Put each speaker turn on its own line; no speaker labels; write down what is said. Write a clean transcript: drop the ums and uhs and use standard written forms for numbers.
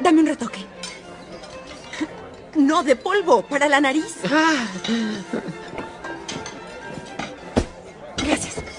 Dame un retoque. No, de polvo, para la nariz. Gracias.